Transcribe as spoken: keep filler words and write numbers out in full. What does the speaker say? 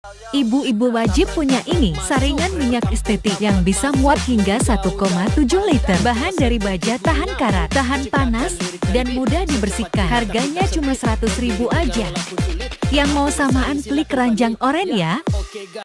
Ibu-ibu wajib punya ini, saringan minyak estetik yang bisa muat hingga satu koma tujuh liter. Bahan dari baja tahan karat, tahan panas, dan mudah dibersihkan. Harganya cuma seratus ribu aja. Yang mau samaan klik keranjang oranye ya.